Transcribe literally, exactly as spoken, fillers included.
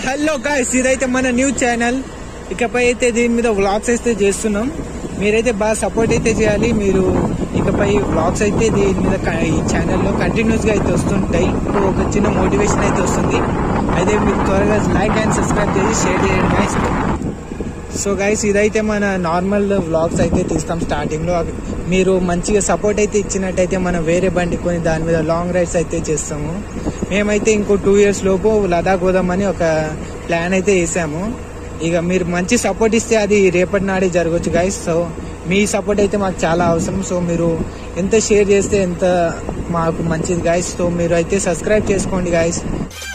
Hello guys, ఇదైతే మన new channel. ఇకపై అయితే దీని మీద వ్లాగ్స్ అయితే చేస్తున్నాం. మీరైతే బాగా సపోర్ట్ అయితే చేయాలి. మీరు ఇకపై వ్లాగ్స్ అయితే దీని మీద ఈ ఛానల్లో కంటిన్యూస్ గా అయితే వస్తుంటాయి. ఒక చిన్న మోటివేషన్ అయితే వస్తుంది. అయితే మీరు త్వరగా లైక్ అండ్ సబ్స్క్రైబ్ చేసి షేర్ చేయండి గైస్. సో గైస్, ఇదైతే మన నార్మల్ వ్లాగ్స్ అయితే తీస్తాం స్టార్టింగ్ లో. మీరు మంచిగా సపోర్ట్ అయితే ఇచ్చినట్టయితే మనం వేరే బండి కొని దాని మీద లాంగ్ రైడ్స్ అయితే చేస్తాము. మేమైతే ఇంకో టూ ఇయర్స్ లోపు లదాఖ్ పోదామని ఒక ప్లాన్ అయితే వేసాము. ఇక మీరు మంచి సపోర్ట్ ఇస్తే అది రేపటి నాడే జరగవచ్చు గైస్. సో మీ సపోర్ట్ అయితే మాకు చాలా అవసరం. సో మీరు ఎంత షేర్ చేస్తే ఎంత మాకు మంచిది గైస్. సో మీరు అయితే సబ్స్క్రైబ్ చేసుకోండి గైస్.